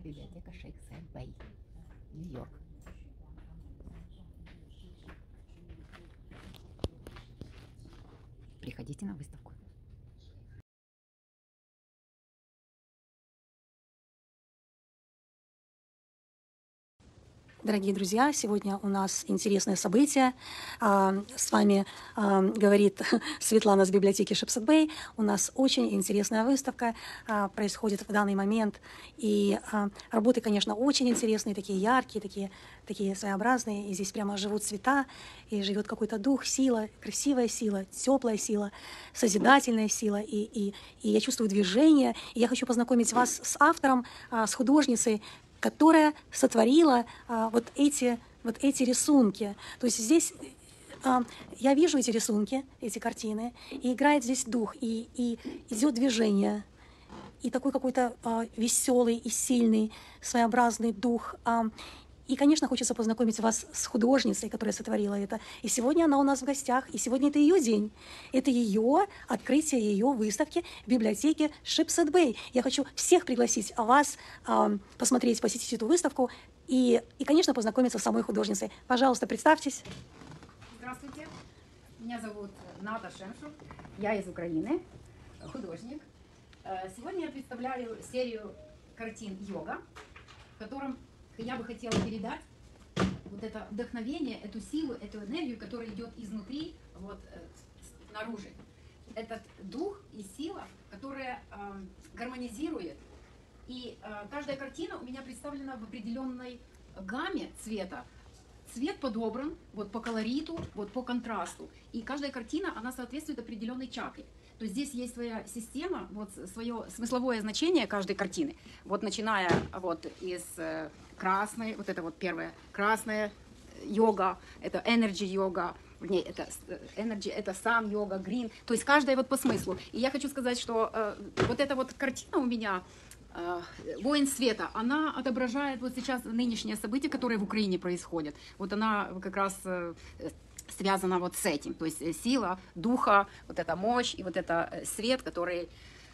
библиотека Шейх Саид Бэй, Нью-Йорк. Приходите на выставку. Дорогие друзья, сегодня у нас интересное событие. С вами говорит Светлана с библиотеки Шипсет Бэй. У нас очень интересная выставка происходит в данный момент. И работы, конечно, очень интересные, такие яркие, такие своеобразные. И здесь прямо живут цвета, и живет какой-то дух, сила, красивая сила, теплая сила, созидательная сила. И я чувствую движение. И я хочу познакомить вас с автором, с художницей, которая сотворила вот эти рисунки. То есть здесь я вижу эти рисунки, эти картины, и играет здесь дух, и идет движение, и такой какой-то веселый и сильный, своеобразный дух. И, конечно, хочется познакомить вас с художницей, которая сотворила это. И сегодня она у нас в гостях, и сегодня это ее день. Это ее открытие ее выставки в библиотеке Шипсет Бэй. Я хочу всех пригласить вас посмотреть, посетить эту выставку и, конечно, познакомиться с самой художницей. Пожалуйста, представьтесь. Здравствуйте, меня зовут Ната Шемшук, я из Украины, художник. Сегодня я представляю серию картин йога, в котором я бы хотела передать вот это вдохновение, эту силу, эту энергию, которая идет изнутри, вот снаружи. Этот дух и сила, которая гармонизирует. И каждая картина у меня представлена в определенной гамме цвета. Цвет подобран вот по колориту, вот по контрасту. И каждая картина, она соответствует определенной чакре. То есть здесь есть своя система, вот свое смысловое значение каждой картины. Вот начиная вот из красной, вот это вот первая красная йога, это energy йога, вернее, это energy, это sun йога, green. То есть каждая вот по смыслу. И я хочу сказать, что вот эта вот картина у меня, «Воин света», она отображает вот сейчас нынешнее событие, которое в Украине происходит. Вот она как раз связана вот с этим. То есть сила, духа, вот эта мощь и вот это свет, который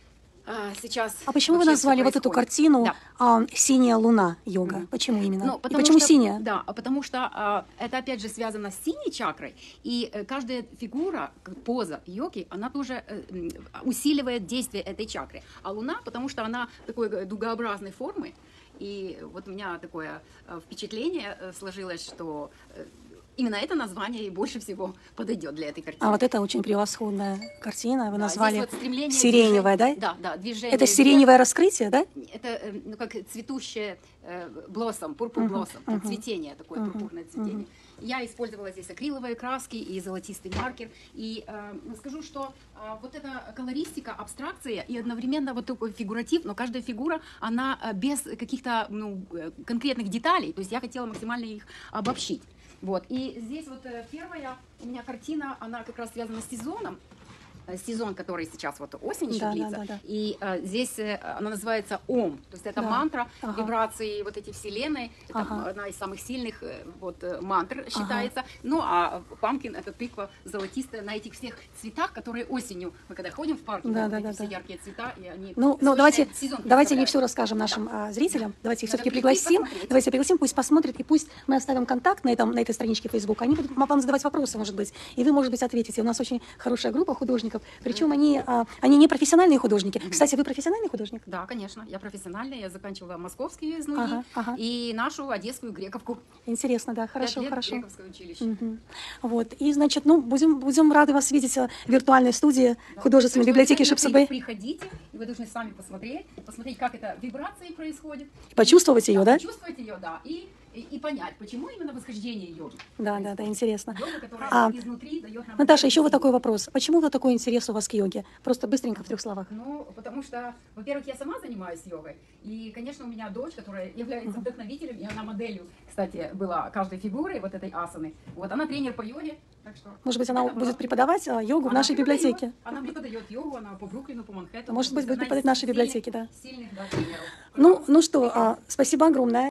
сейчас. А почему вы назвали вот эту картину «Синяя луна йога»? Почему именно? Ну, и почему синяя? Да, потому что это опять же связано с синей чакрой, и каждая фигура, поза йоги, она тоже усиливает действие этой чакры. А луна, потому что она такой дугообразной формы, и вот у меня такое впечатление сложилось, что именно это название и больше всего подойдет для этой картины. А вот это очень превосходная картина. Вы назвали вот сиреневая, да? Да, движение. Это сиреневое раскрытие, да? Это ну, как цветущее блоссом, пурпур блоссом, цветение, такое пурпурное цветение. Я использовала здесь акриловые краски и золотистый маркер. И скажу, что вот эта колористика, абстракция и одновременно вот такой фигуратив, но каждая фигура, она без каких-то конкретных деталей. То есть я хотела максимально их обобщить. Вот. И здесь вот первая у меня картина, она как раз связана с сезоном. Сезон, который сейчас вот осень еще длится. Да. И здесь она называется Ом. То есть это мантра, вибрации вот эти вселенной. Это одна из самых сильных вот мантр считается. Ну а памкин, это тыква золотистая на этих всех цветах, которые осенью, мы когда ходим в парке, эти все яркие цвета, и они... Ну давайте не все расскажем нашим зрителям. Давайте их все-таки пригласим. Давайте пригласим, пусть посмотрят, и пусть мы оставим контакт на этой страничке Facebook. Они будут вам задавать вопросы, может быть. И вы, может быть, ответите. У нас очень хорошая группа художников. Причем они не профессиональные художники. Кстати, вы профессиональный художник? Да, конечно, я профессиональная. Я заканчивала московские ИЗНУИ и нашу одесскую Грековку. Интересно, да, хорошо. Грековское училище. Вот, и, значит, будем рады вас видеть в виртуальной студии художественной библиотеки Шипсет Бэй. Приходите, и вы должны сами посмотреть, как это вибрации происходит. Почувствовать ее, да? Почувствовать ее, да, и понять, почему именно восхождение йоги. Да, интересно. Йога, которая изнутри дает нам... Наташа, еще вот такой вопрос. Почему вот такой интерес у вас к йоге? Просто быстренько в 3 словах. Ну, потому что, во-первых, я сама занимаюсь йогой. И, конечно, у меня дочь, которая является вдохновителем, и она моделью, кстати, была каждой фигуры вот этой асаны. Вот она тренер по йоге. Так что может быть, она будет преподавать йогу в нашей библиотеке? Она преподает йогу, она по Бруклину, по Манхэттену. Может быть, будет преподавать в нашей библиотеке, да. Сильных, да, тренеров. Ну что, спасибо огромное.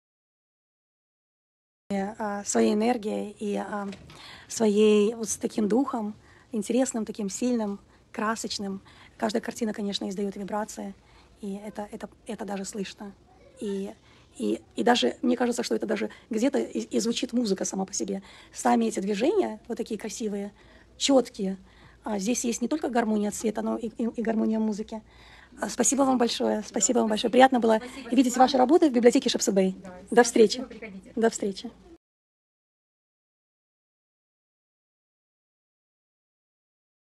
Своей энергией и своей вот с таким духом, интересным, таким сильным, красочным. Каждая картина, конечно, издает вибрации, и это даже слышно. И даже, мне кажется, что это даже где-то и звучит музыка сама по себе. Сами эти движения, вот такие красивые, четкие. Здесь есть не только гармония цвета, но и гармония музыки. Спасибо вам большое. Спасибо вам большое. Приятно было Спасибо, видеть Светлана. ваши работы в библиотеке Шепсет-Бэй. Да, До встречи. приходите. До встречи.